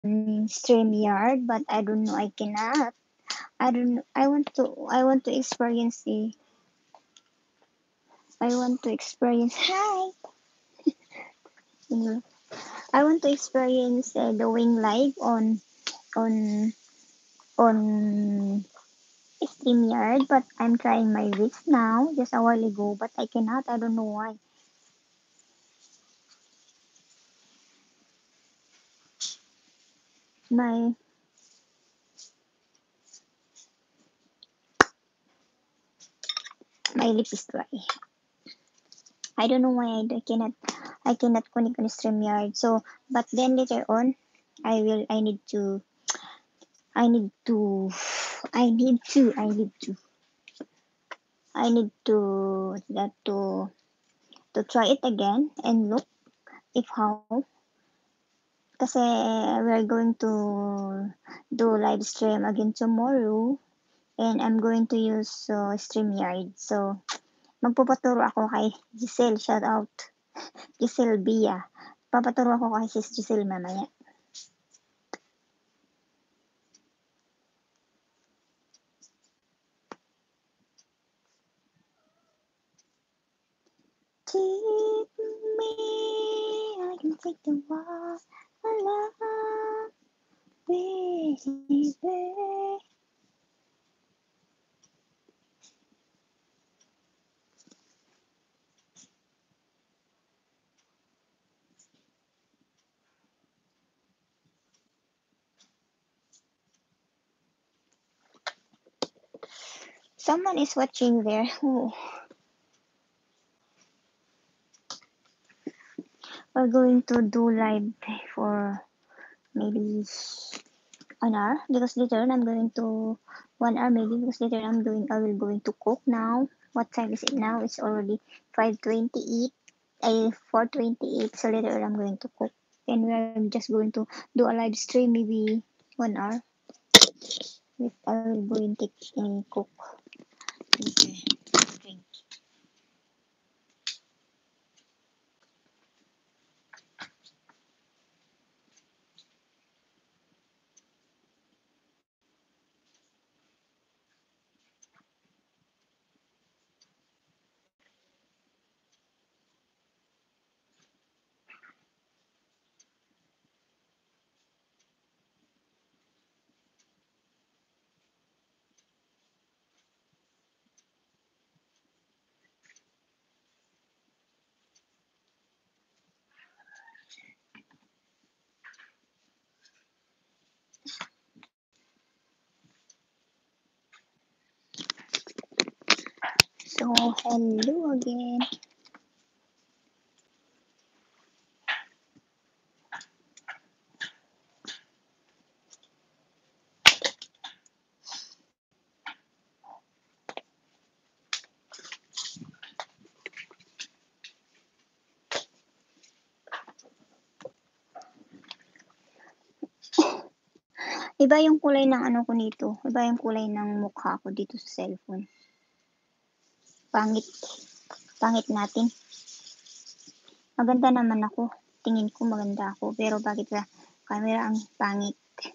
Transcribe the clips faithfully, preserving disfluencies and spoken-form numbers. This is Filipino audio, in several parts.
StreamYard, but I don't know. I cannot. I don't know. I want to. I want to experience the. I want to experience. Hi. I want to experience uh, doing live on on on StreamYard, but I'm trying my best now. Just a while ago, but I cannot. I don't know why. My my lip is dry. I don't know why I cannot I cannot connect on StreamYard. So, but then later on, I will. I need to. I need to. I need to. I need to. I need to that to to try it again and look if how. Kasi we're going to do live stream again tomorrow, and I'm going to use uh, StreamYard. So, magpapaturo ako kay Giselle. Shout out. Giselle Bia. Papaturo ako kay sis Giselle mamaya. Take me, I can take the walk alone, baby. Someone is watching there. Oh, we're going to do live for maybe an hour because later on I'm going to one hour maybe because later I'm going I will going to cook now. What time is it now? It's already five twenty-eight. I four twenty-eight. So later on I'm going to cook, and we're just going to do a live stream maybe one hour. If I will go and take and cook. Okay. Drink. So hello again. Iba yung kulay ng ano ko nito. Iba yung kulay ng mukha ko dito sa cellphone. Pangit. Pangit natin. Maganda naman ako. Tingin ko maganda ako. Pero bakit sa camera ang pangit?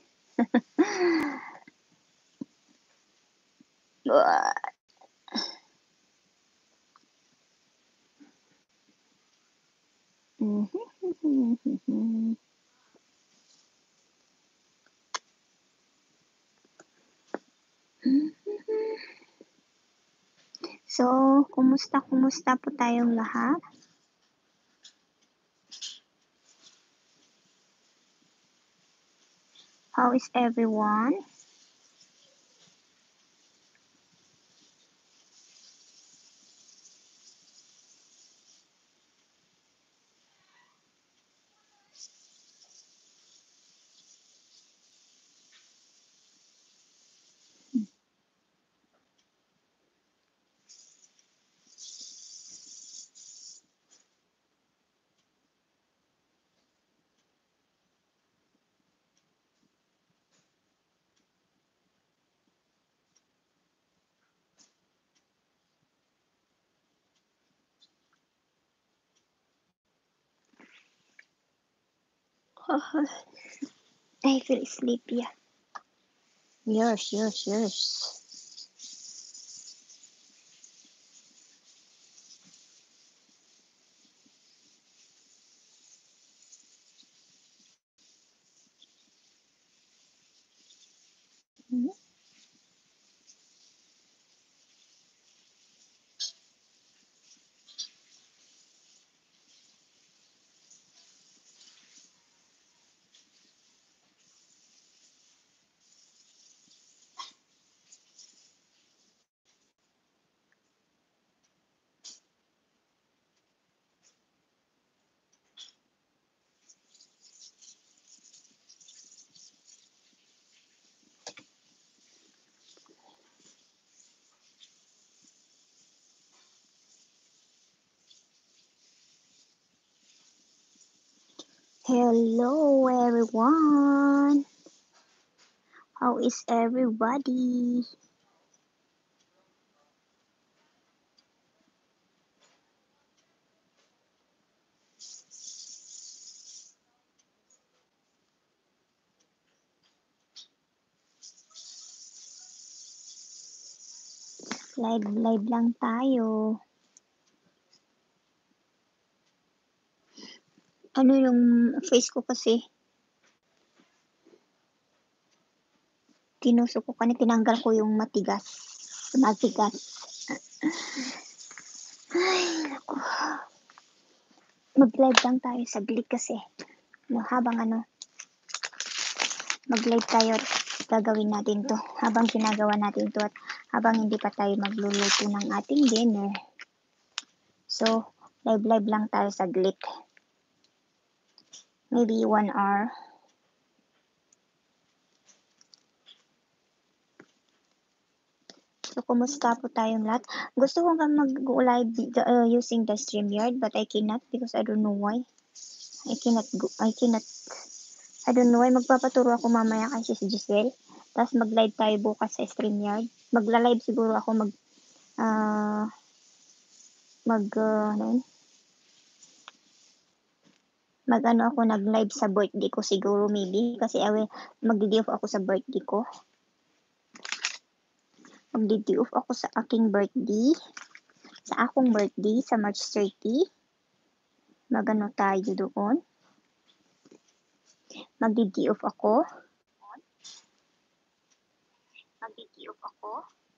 So, kumusta kumusta po tayong lahat? How is everyone? I feel sleepy. Yes, yes, yes. Mhm. Hello, everyone. How is everybody? Live, live lang tayo. Ano yung face ko kasi? Tinusok ko kanina, tinanggal ko yung matigas. Matigas. Ay, naku. Mag-live lang tayo saglit kasi. No, habang ano, mag-live tayo at gagawin natin to. Habang ginagawa natin to at habang hindi pa tayo magluluto ng ating dinner. So, live-live lang tayo saglit. Maybe one hour. So, kumusta po tayong lahat? Gusto ko nga mag-live uh, using the StreamYard but I cannot because I don't know why. I cannot go, I cannot, I don't know why. Magpapaturo ako mamaya kay si Giselle. Tapos mag-live tayo bukas sa StreamYard. Magla-live siguro ako mag, ah, uh, mag, uh, ano mag ano ako nag-live sa birthday ko siguro maybe kasi awe mag-D off ako sa birthday ko. Mag-D off ako sa aking birthday. Sa akong birthday sa March thirtieth. Magano tayo doon. Mag-D off ako. Mag-D off ako.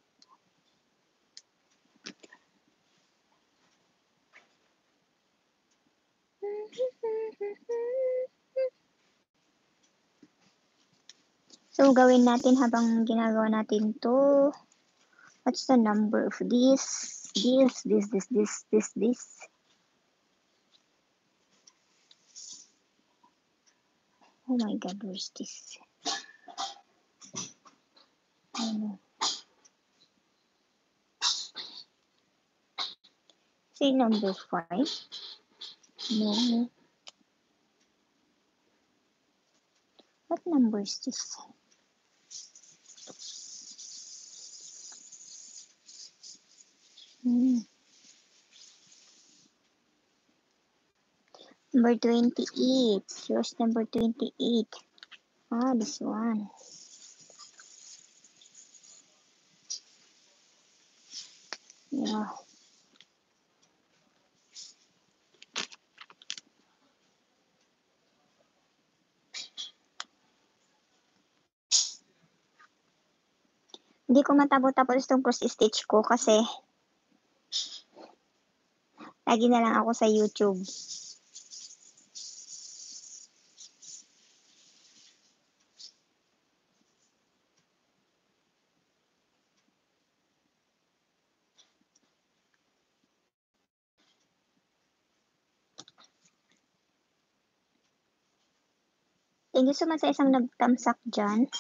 So, gawin natin habang ginagawa natin to. What's the number of this? This, this, this, this, this, this. Oh my God, where's this? I know. Say number five. No. What number is this? Hmm. Number twenty-eight. Here's number twenty-eight. Ah, this one. Yeah. Hindi ko matapos-tapos itong cross stitch ko kasi lagi na lang ako sa YouTube. Thank you so much sa isang nag-thumbs up dyan.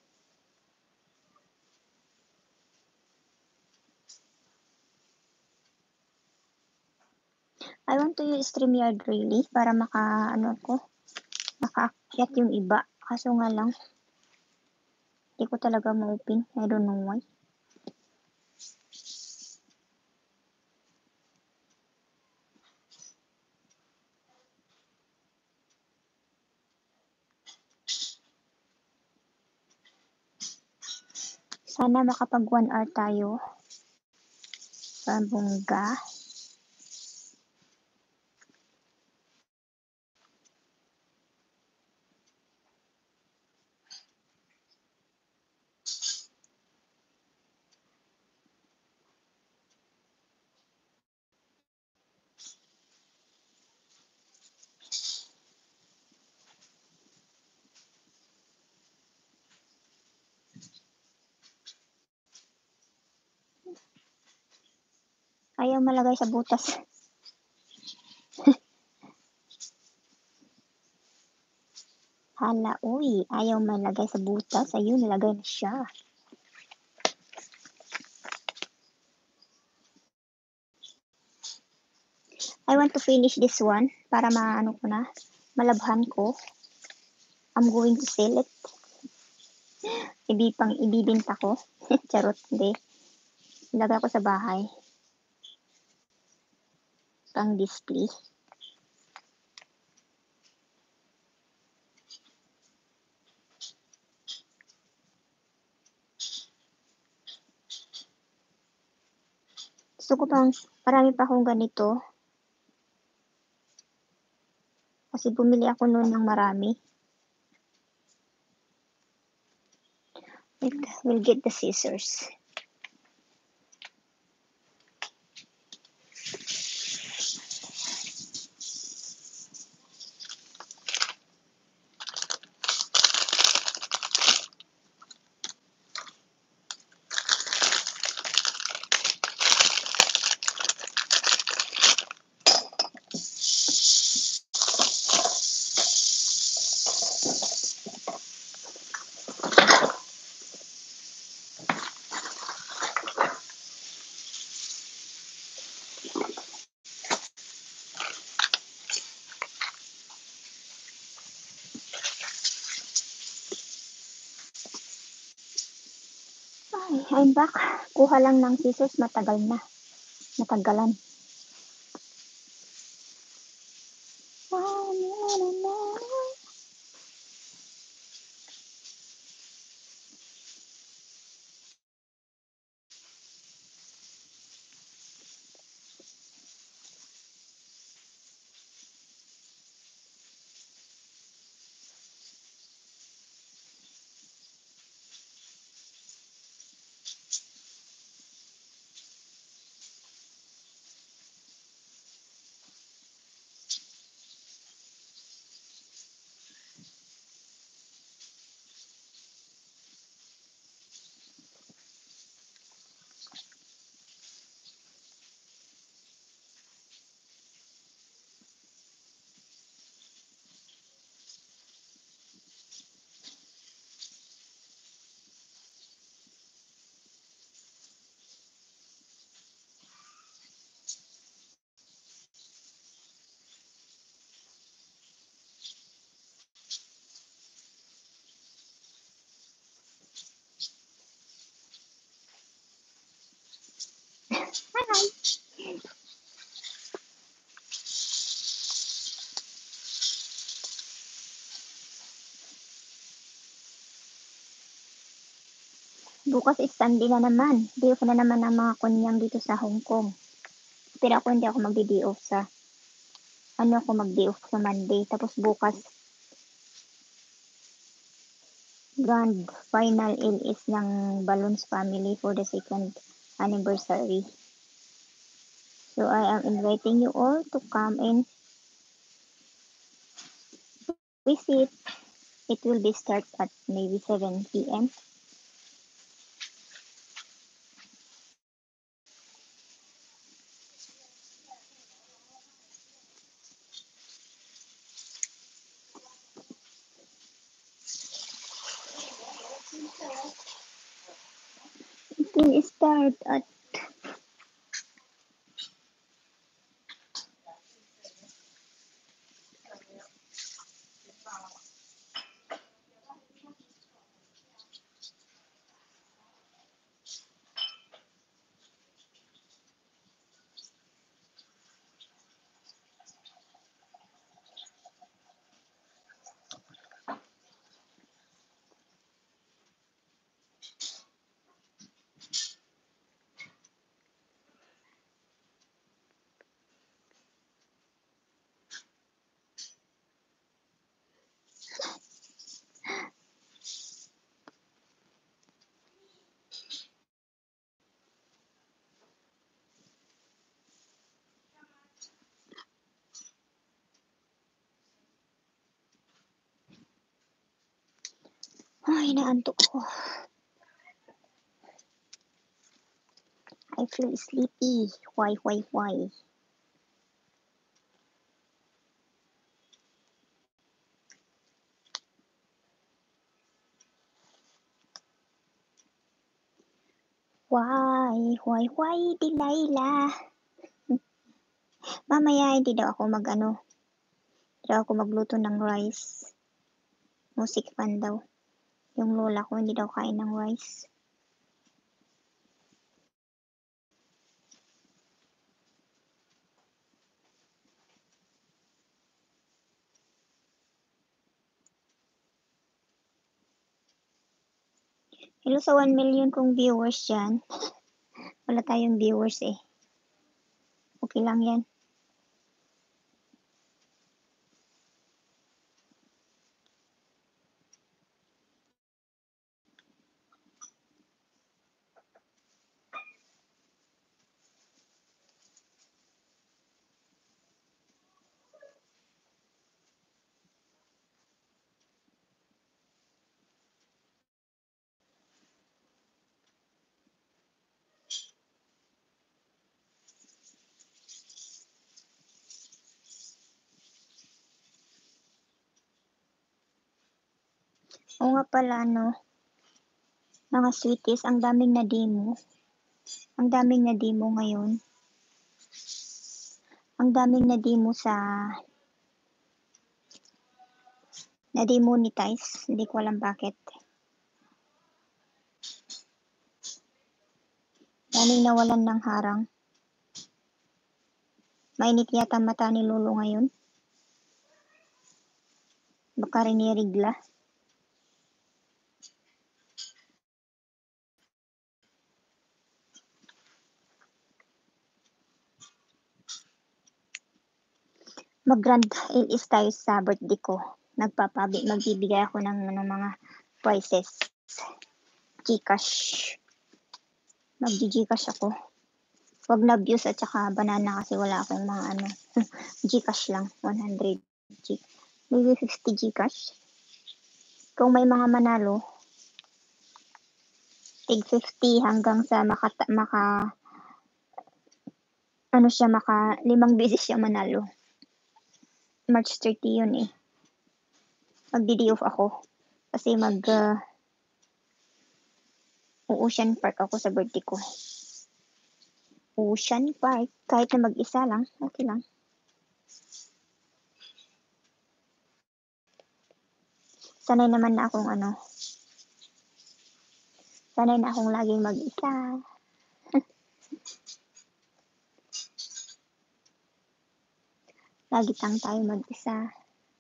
I want to use StreamYard really para maka, ano ko, makaakyat yung iba. Kaso nga lang, hindi ko talaga ma-open. I don't know why. Sana makapag one hour tayo. Pabongga. Ayaw malagay sa butas. Hala, uy, ayaw malagay sa butas. Ayun, nalagay na siya. I want to finish this one para maano ko na, malabhan ko. I'm going to sell it. Ibi pang ibibinta ko. Charot, hindi. Ilagay ko sa bahay. Pang display. Gusto ko pang, marami pa akong ganito. Kasi bumili ako noon ng marami. We'll get the scissors. Ay, I'm back. Kuha lang ng scissors, matagal na. Matagalan. Hi. Bukas is Sunday na naman. Day off na naman ang mga kunyang dito sa Hong Kong. Pero ako hindi ako magdi-day off sa ano ako mag-day off sa Monday. Tapos bukas grand final is ng Balloons family for the second anniversary. So I am inviting you all to come and visit. It will be start at maybe seven p m It will start at Ay, naantok ko. I feel sleepy. Why, why, why? Why, why, why, Delilah? Mamaya hindi daw ako mag-ano. Hindi daw ako magluto ng rice. Music fan daw. Yung lola ko hindi daw kain ng rice. Hello sa one million kong viewers dyan. Wala tayong viewers eh. Okay lang yan. Oo nga pala, no, mga sweeties, ang daming na-demo. Ang daming na-demo ngayon. Ang daming na-demo sa na-demonetize. Hindi ko alam bakit. Daming nawalan ng harang. Mainit yata mata ni Lolo ngayon. Baka rinirigla. Mag-grand is tayo sa birthday ko. Nagpapabi, magbibigay ako ng ano, mga prizes. Gcash. Mag-Gcash ako. Wag na views at saka banana kasi wala akong mga ano. Gcash lang. one hundred G. Maybe fifty Gcash. Kung may mga manalo, tig fifty hanggang sa maka, maka ano siya, maka limang beses siya manalo. March thirty yun eh. Mag-D off ako. Kasi mag uh, Ocean Park ako sa birthday ko. Ocean Park. Kahit na mag-isa lang, okay lang. Sanay naman na akong ano. Sanay na akong laging mag-isa. Lagi tang tayo mag-isa.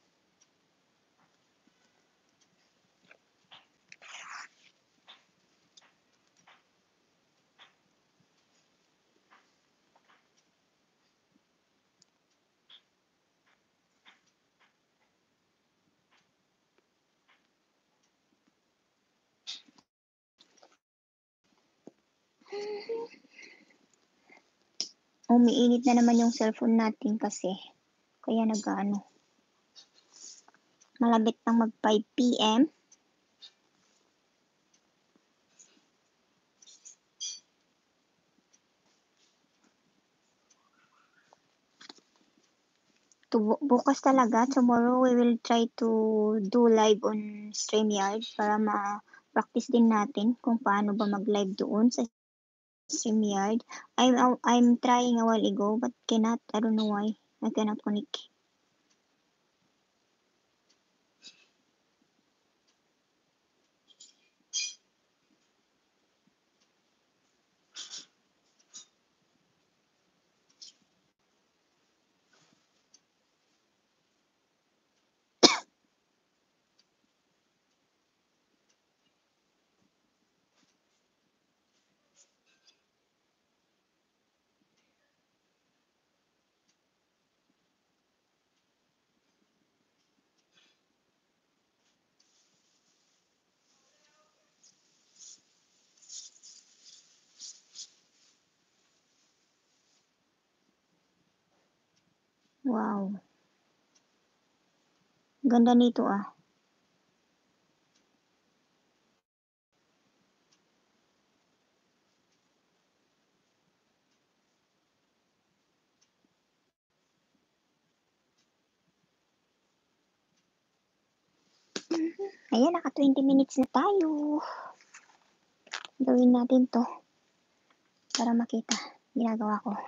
Umiinit na naman yung cellphone natin kasi. Kaya nag-ano. Malapit nang mag five p m To, bukas talaga, tomorrow we will try to do live on StreamYard para ma-practice din natin kung paano ba mag-live doon sa StreamYard. I'm, I'm trying a while ago but cannot, I don't know why, I cannot connect. Wow. Ganda nito ah. Ayan, naka twenty minutes na tayo. Gawin natin to para makita ginagawa ko.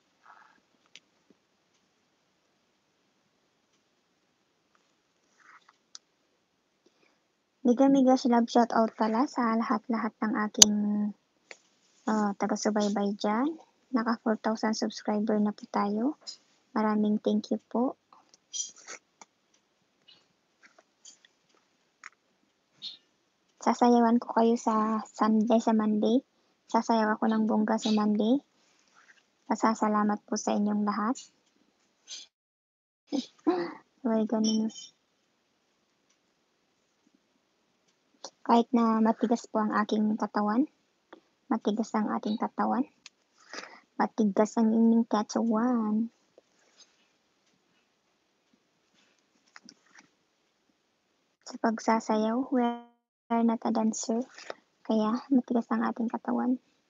Mega-mega love shoutout pala sa lahat-lahat ng aking uh, taga-subaybay dyan. Naka four thousand subscriber na po tayo. Maraming thank you po. Sasayawan ko kayo sa Sunday, sa Monday. Sasayaw ako ng bongga sa Monday. Pasasalamat po sa inyong lahat. Ay, ganun. Kahit na matigas po ang aking katawan, matigas ang ating katawan, matigas ang inyong katawan. Sa pagsasayaw, we are not a dancer, kaya matigas ang ating katawan.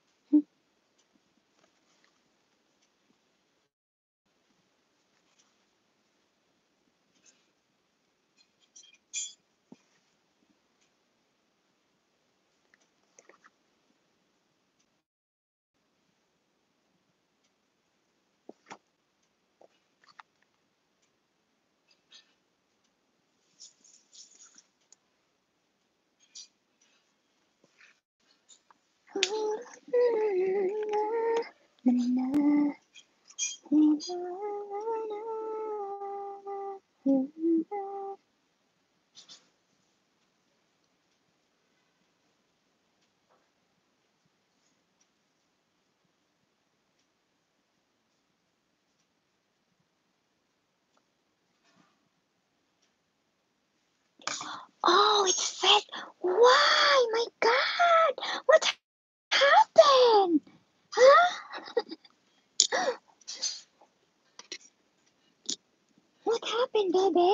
Oh, it's fed. Why? My God! What happened? Huh? What happened, baby?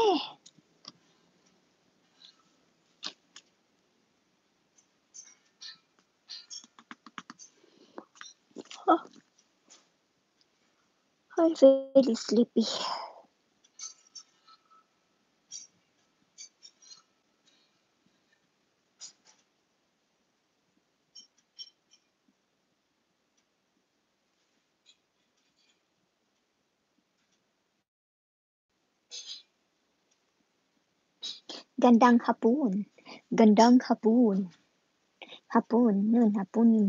Oh, I'm really sleepy. Gandang hapon. Gandang hapon. Hapon, yun, hapon yun.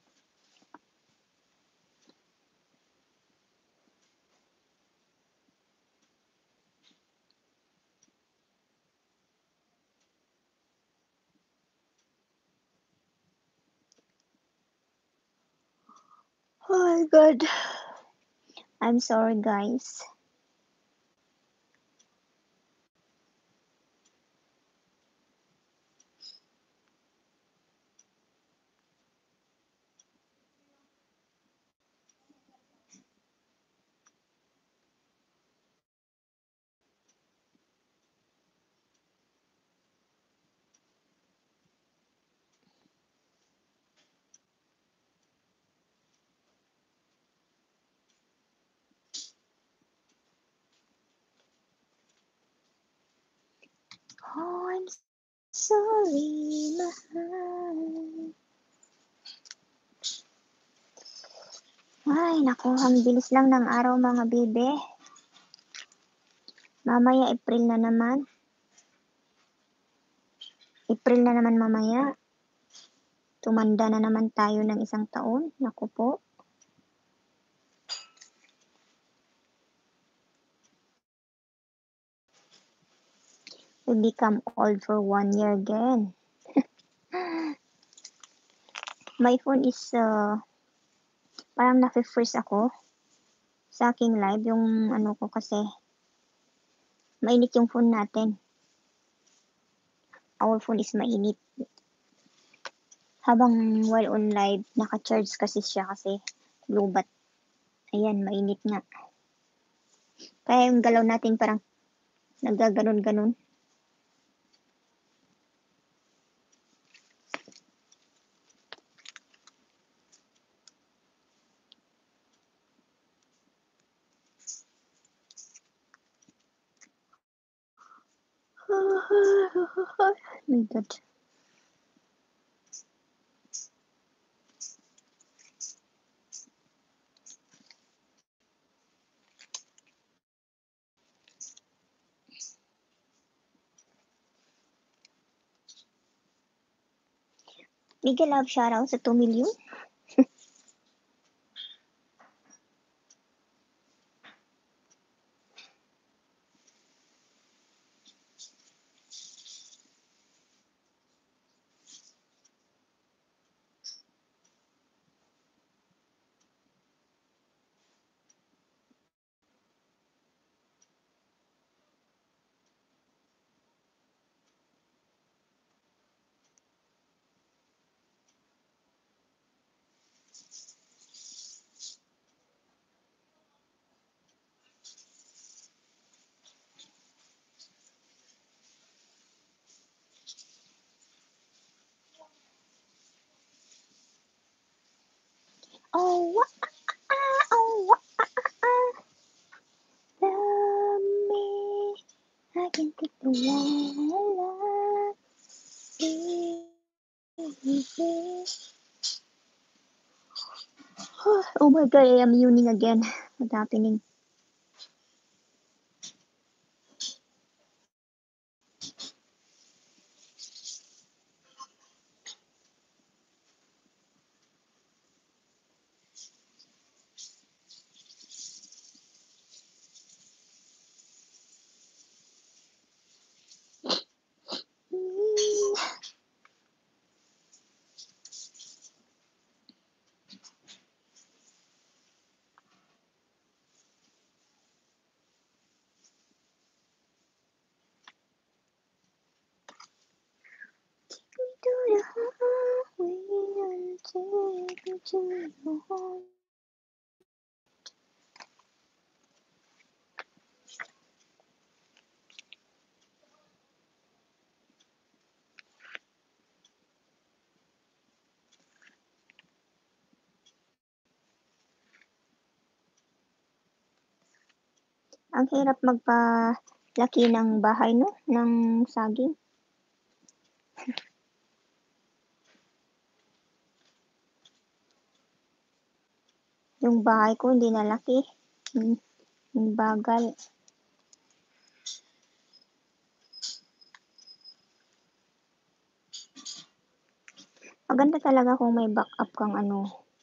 Oh my God. I'm sorry, guys. Oh, I'm sorry, mahal. Ay, naku, ang bilis lang ng araw, mga bebe. Mamaya, April na naman. April na naman mamaya. Tumanda na naman tayo ng isang taon. Naku po. We become old for one year again. My phone is, uh, parang nafe-freeze ako sa aking live. Yung ano ko kasi, mainit yung phone natin. Our phone is mainit. Habang while on live, naka-charge kasi siya kasi low-bat. Ayan, mainit nga. Kaya yung galaw natin parang nagaganon-ganon. my God. Miguel Love shoutout sa two million. Oh, what? Oh, what? Love me. I can take the one Oh my God, I am yawning again. What's happening? To the highway and take me to your home. Ang hirap magpalaki ng bahay, no? Ng saging. Yung bahay ko hindi nalaki. Yung, yung bagal. Maganda talaga kung may backup kang ano.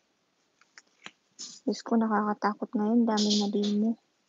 Diyos ko, nakakatakot ngayon. Daming nadimo.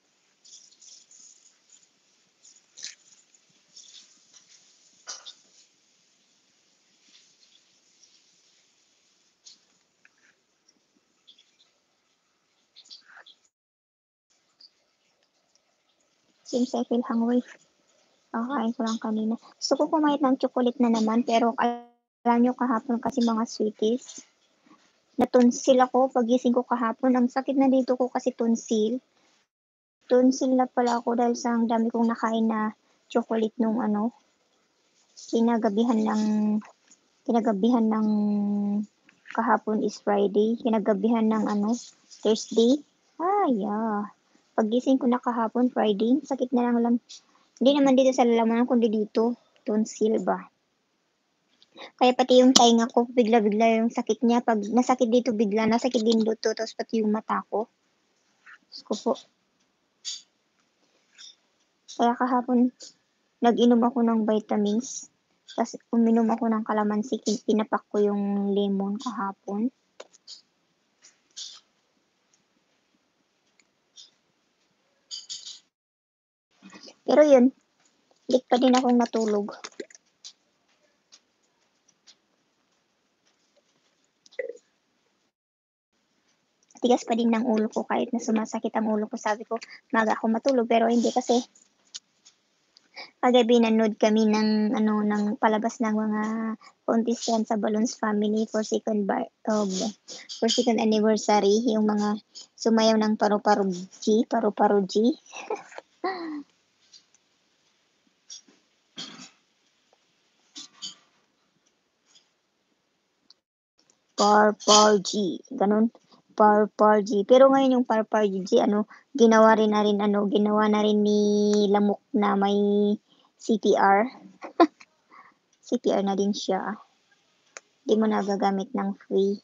Seems I feel hungry. Kakain ko lang kanina. Gusto ko kumain ng chocolate na naman, pero alam nyo kahapon kasi mga sweeties. Natonsil ako, pagising ko kahapon. Ang sakit na dito ko kasi tonsil. Tonsil na pala ako dahil sa ang dami kong nakain na chocolate nung ano, kinagabihan ng, kinagabihan ng kahapon is Friday, kinagabihan ng ano, Thursday. Ah, yeah. Pagising ko na kahapon, Friday, sakit na lang lang. Hindi naman dito sa lalamunan, kundi dito, tonsil ba. Kaya pati yung tainga ko, bigla-bigla yung sakit niya. Pag nasakit dito, bigla nasakit din dito, tapos pati yung mata ko. Diyos ko po. Kaya kahapon, nag-inom ako ng vitamins. Tapos uminom ako ng kalamansi, pinapak ko yung lemon kahapon. Pero yun, lik pa din akong natulog. Tigas pa din ng ulo ko kahit na sumasakit ang ulo ko. Sabi ko, maga ako matulog, pero hindi kasi kagabi nanood kami ng ano ng palabas ng mga contestant sa Balloons Family for second bar of for second anniversary, yung mga sumayaw ng paru-paro G, paru-paro G. Par-par G, ganun. Par-par G. Pero ngayon yung par-par G, ano, ginawa rin na rin, ano, ginawa na rin ni Lamok na may C P R. C P R na din siya. Di mo na gagamit ng free.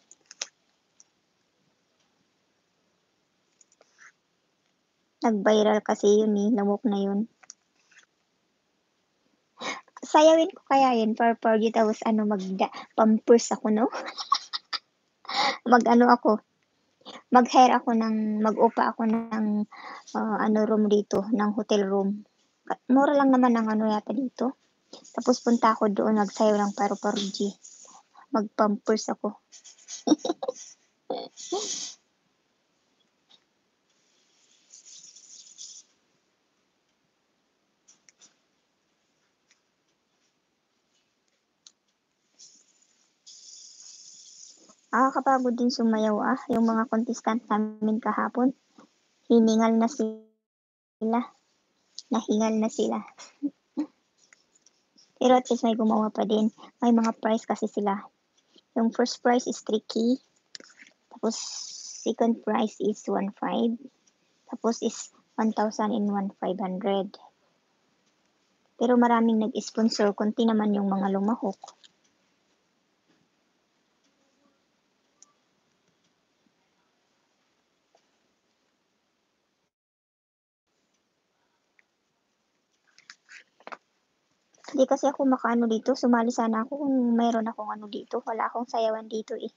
Nag-viral kasi yun eh, lamok na yun. Sayawin ko kaya yun, for for you, tapos ano, mag-pampers ako, no? Mag-ano ako, mag-hire ako ng, mag-upa ako ng, uh, ano, room dito, ng hotel room. Mura lang naman ang ano yata dito. Tapos punta ako doon, magsayaw ng paru-paro G. Mag-pampers ako. Nakakapagod din sumayaw ah, yung mga contestant namin kahapon. Hiningal na sila. Nahingal na sila. Pero at least may gumawa pa din. May mga prize kasi sila. Yung first prize is three K. Tapos second prize is one point five. Tapos is one thousand and one thousand five hundred. Pero maraming nag-sponsor, konti naman yung mga lumahok. Hindi kasi ako makaano dito, sumali sana ako kung mayroon akong ano dito. Wala akong sayawan dito eh.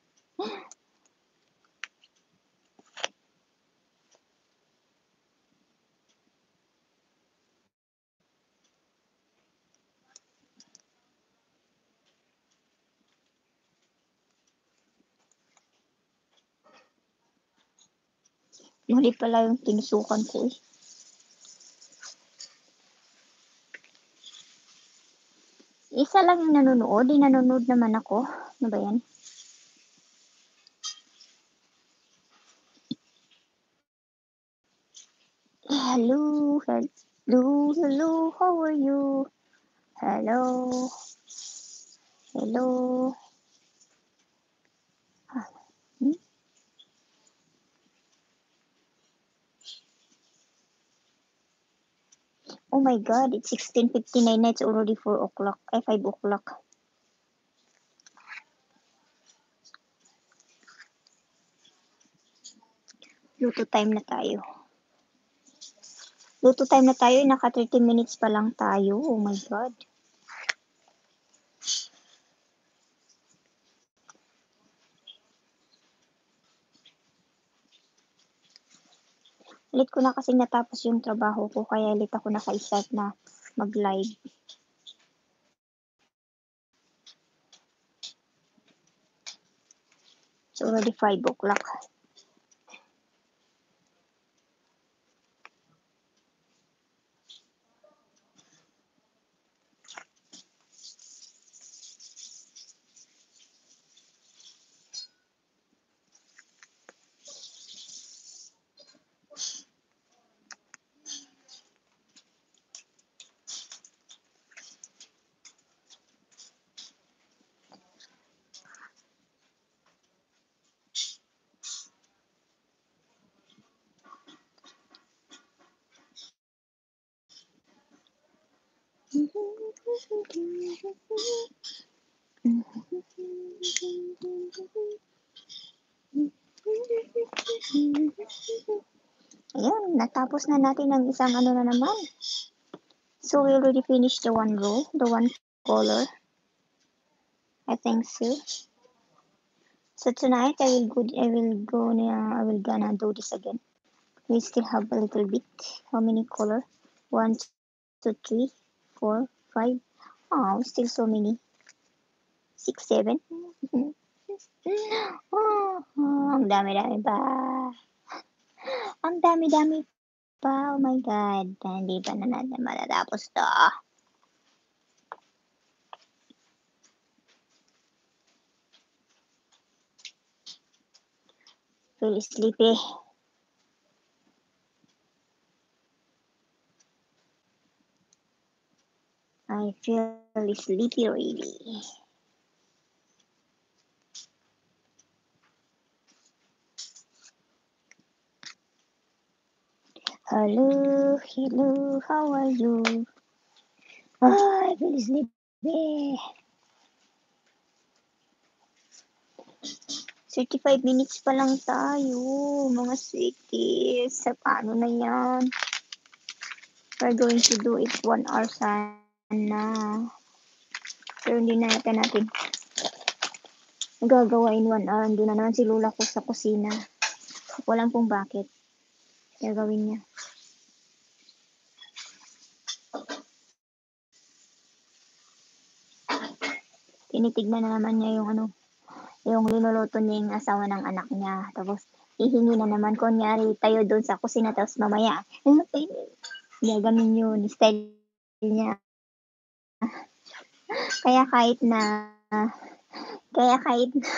Muli pala yung tinusukan ko eh. Isa lang yung nanonood, di nanonood naman ako. Ano ba yan? Hello, hello, hello, how are you? Hello, hello. Ah, hmm? Oh my god, it's sixteen fifty-nine na, it's already four o'clock, ay five o'clock. Luto time na tayo. Luto time na tayo, naka thirty minutes pa lang tayo. Oh my god. Late ko na kasi natapos yung trabaho ko, kaya late ako naka-start na mag-live. It's already five o'clock. Ayun, natapos na natin ang isang ano na naman. So we already finished the one row, the one color. I think so. So tonight I will go. I will go. I will gonna do this again. We still have a little bit. How many color? One, two, three, four, five. Oh, still so many. Six, seven. Oh, oh, ang dami-dami pa. Ang dami-dami pa. Oh my God. Hindi pa na natin matatapos to. Feel sleepy. I feel sleepy really. Hello, hello, how are you? Ah, I feel sleepy. Eh, thirty-five minutes pa lang tayo, mga sweeties. Sa paano na yan? We're going to do it one hour sana. Pero hindi na natin natin gagawa in one hour. Hindi na naman si Lula ko sa kusina. Walang kung bakit. Gagawin niya. Tinitignan na naman niya yung ano, yung linuluto niya yung asawa ng anak niya. Tapos, hihingi na naman, kunyari, tayo doon sa kusina, tapos mamaya, gagamin yun, style niya. Kaya kahit na, kaya kahit na,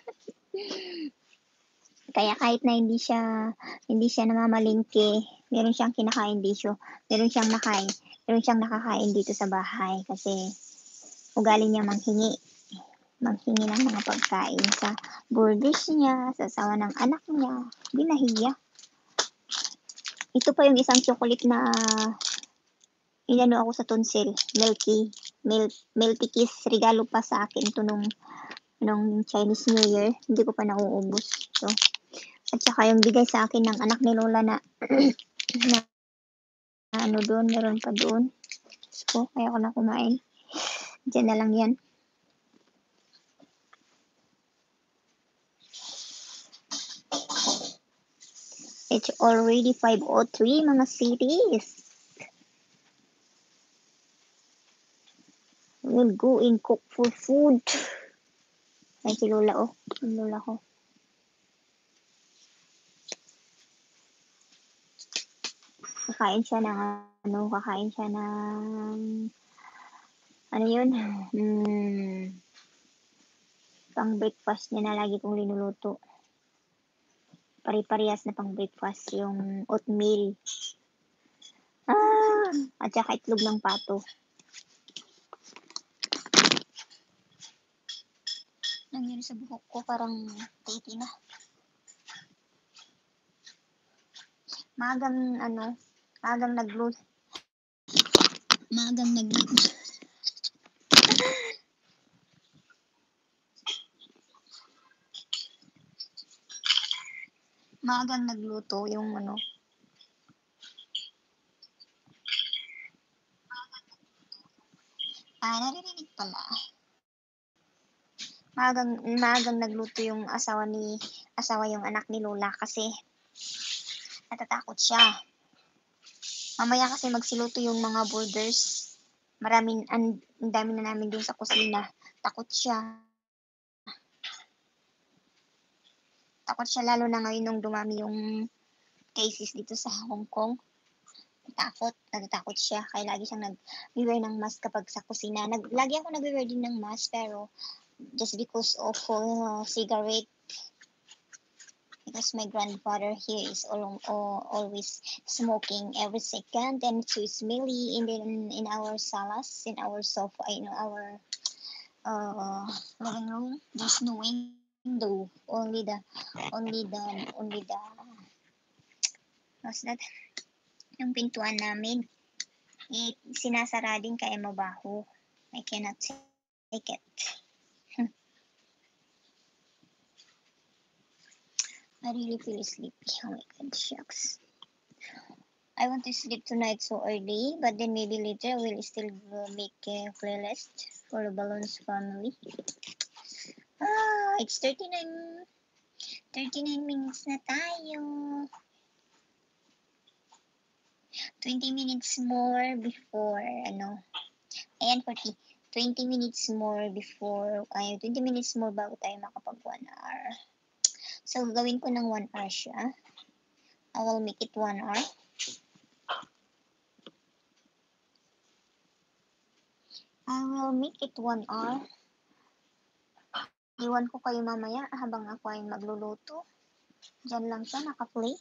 kaya kahit na hindi siya, hindi siya namamalingke, meron siyang kinakain dito, meron siyang nakain, meron siyang nakakain dito sa bahay, kasi, ugali niya manghingi. Maghingi ng mga pagkain sa borders niya, sa asawa ng anak niya. Hindi nahiya. Ito pa yung isang chocolate na inano ako sa tonsil. Milky. Mil Milky Kiss. Regalo pa sa akin ito nung, nung Chinese New Year. Hindi ko pa nauubos. So, at saka yung bigay sa akin ng anak ni Lola na, na ano doon, meron pa doon. So, kaya ko na kumain. Diyan na lang yan. It's already five oh three, mga cities. We'll go and cook for food. Ay, si Lola, oh. Yung Lola ko. Kakain siya ng, ano, kakain siya ng, ano yun? Hmm, pang breakfast niya na lagi kong linuluto. Pari-parehas na pang breakfast yung oatmeal. Ah, at saka itlog ng pato. Nangyari sa buhok ko, parang titi na. Magang, ano, magang nag-lose. Magang nag-lose. Magang nagluto yung, ano, ah, naririnig pala. Maagang, maagang nagluto yung asawa ni, asawa yung anak ni Lola kasi natatakot siya. Mamaya kasi magsiluto yung mga boarders. Maraming, ang dami na namin dun sa kusina. Takot siya. Takot siya lalo na ngayon nung dumami yung cases dito sa Hong Kong. Takot, natatakot siya. Kaya lagi siyang nag-wear ng mask kapag sa kusina. Nag, lagi ako nag-wear din ng mask pero just because of uh, cigarette. Because my grandfather here is all, all, always smoking every second and it's so smelly in, in, in our salas, in our sofa, in our uh, living room. There's no window, only the, only the, only the, what's that? Yung pintuan namin. Eh, sinasara din kaya mabaho. I cannot take it. I really feel sleepy. Oh my god, shucks. I want to sleep tonight so early, but then maybe later I will still make a playlist for the Balloons family. Ah, it's thirty-nine, thirty-nine minutes na tayo. twenty minutes more before, ano, ayan, forty, twenty minutes more before, ay, twenty minutes more bago tayo makapag one hour. So, gawin ko ng one hour siya. I will make it one hour. I will make it one hour. Iwan ko kayo mamaya habang ako ay magluluto. Diyan lang siya, naka-play.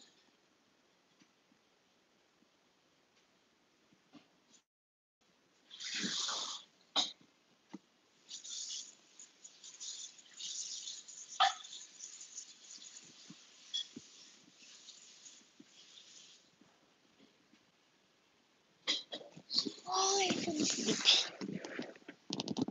Ay, sleep.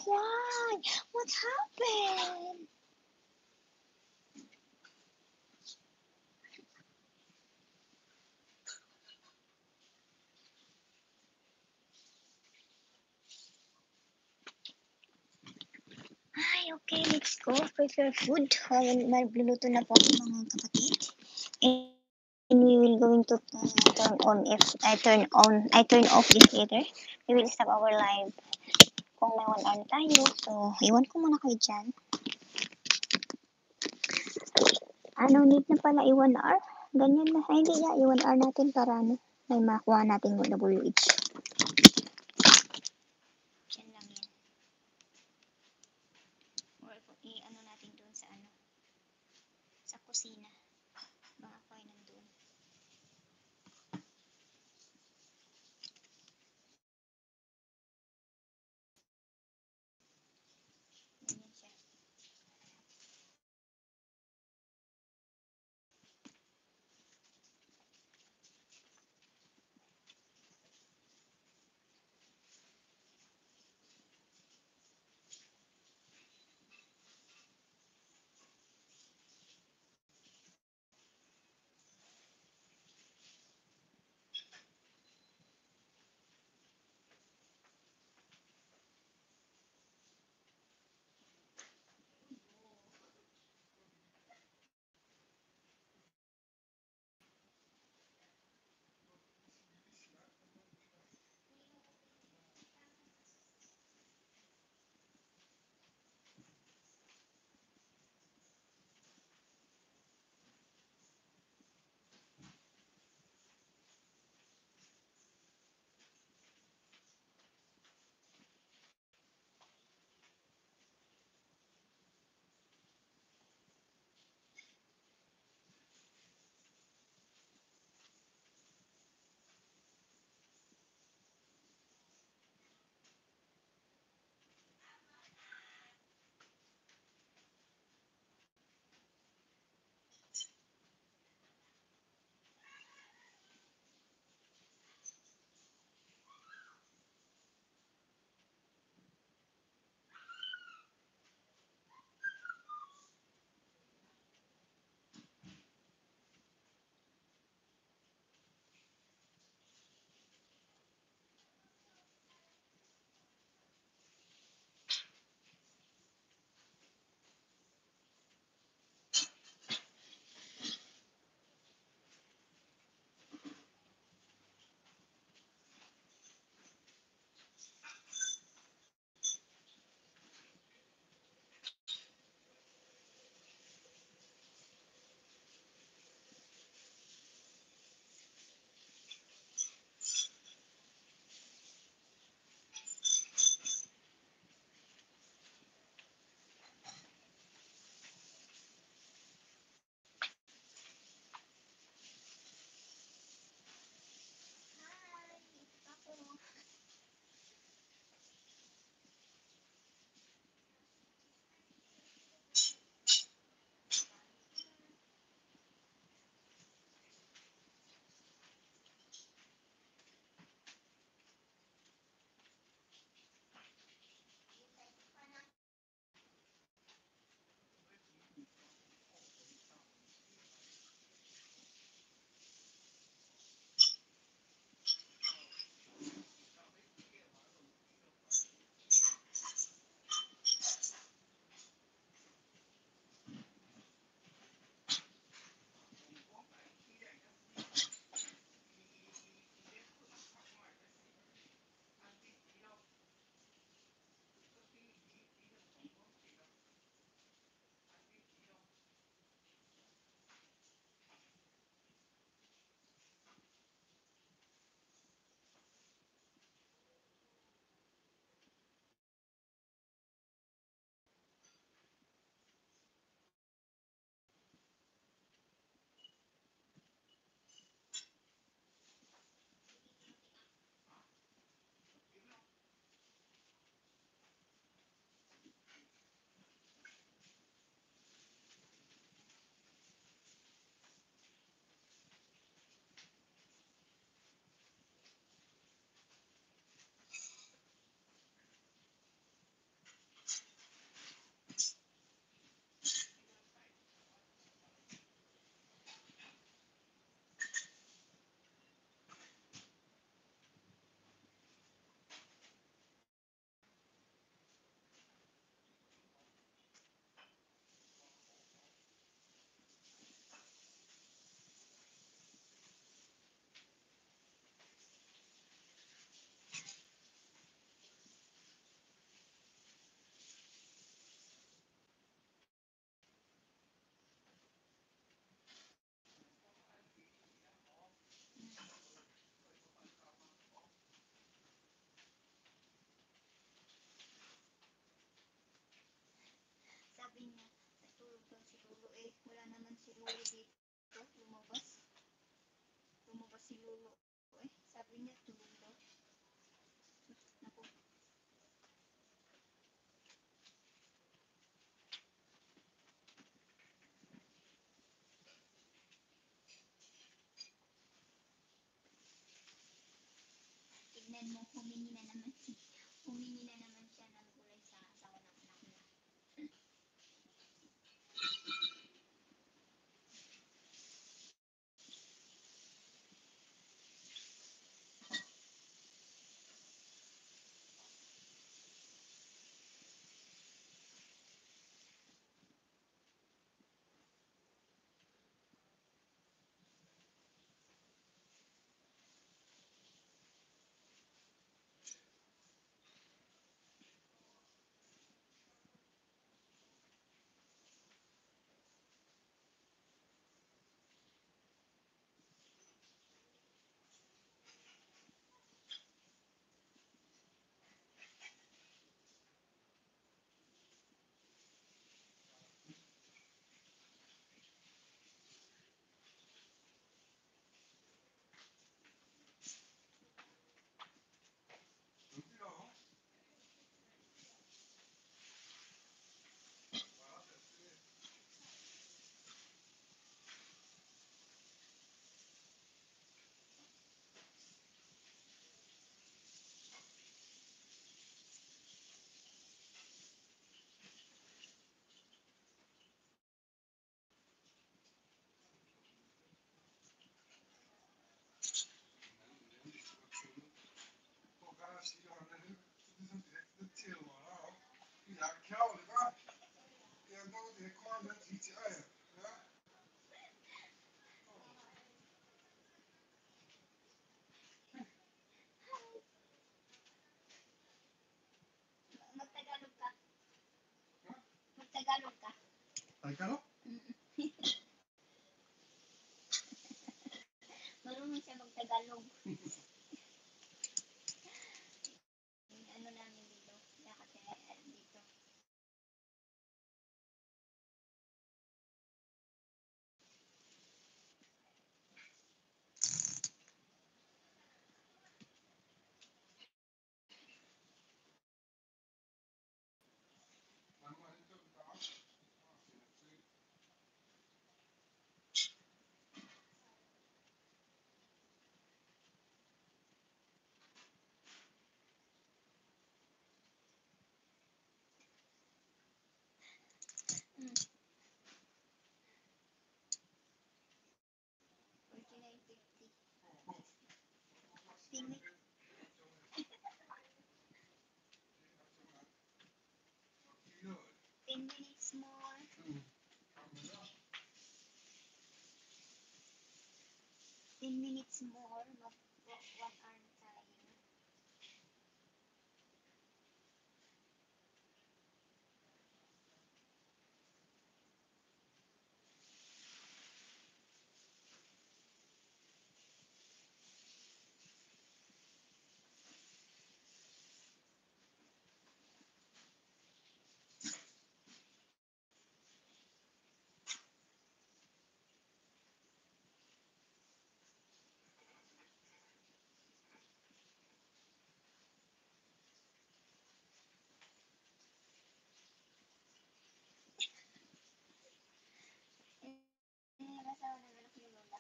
Why? What happened? Ay, okay, let's go. Prepare food. Ayan, magluluto na po ako mga kapatid. And we will going to uh, turn on if I turn on, I turn off this later. We will stop our live kung may one hour tayo. So, iwan ko muna kayo dyan. Ano, need na pala i-one hour? Ganyan na. Ay, hindi nga, i-one hour natin para ano, may makuha natin yung W H. Yan lang yan. Or i-ano natin doon sa ano, sa kusina. Baka ko ay nandun. Ganyan siya. si Lolo dito, lumabas. Lumabas si Lolo eh. Sabi niya tulog daw. Naku. Tignan mo, humingi na naman si humingi na naman siya ng gulay sa asawa ng anak niya. Magtagalog ka. Magtagalog ka. Tagalog? Marunong siya magtagalog. Ano namin dito, kasi dito. Mm. forty-nine fifty. ten, min- ten minutes more. ten minutes more. Mag one hour na tayo. Eh, yung asawa ng anak ni Lola.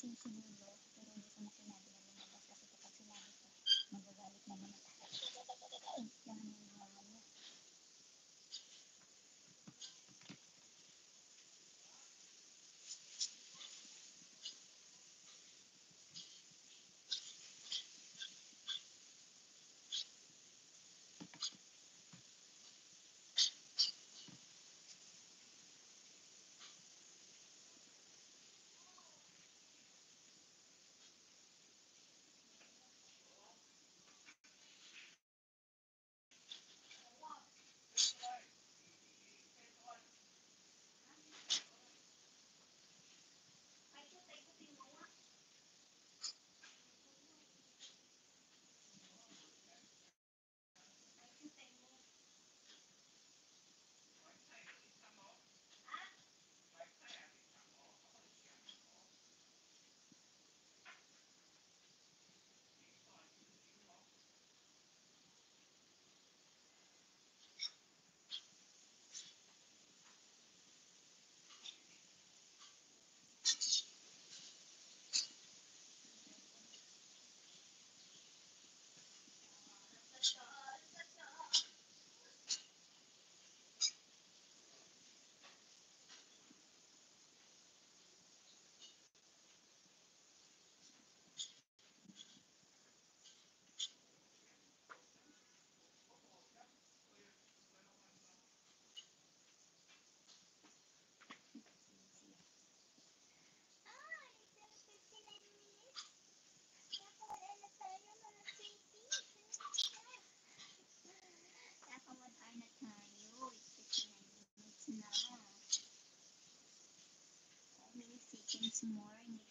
sinulo, pero hindi ko na sinabi na lumabas kasi kapag sinabi ko, magagalit naman ako. Yan yung mga niya. Naka-one hour na tayo. It's fifty-nine minutes na. five minutes seconds more. Hindi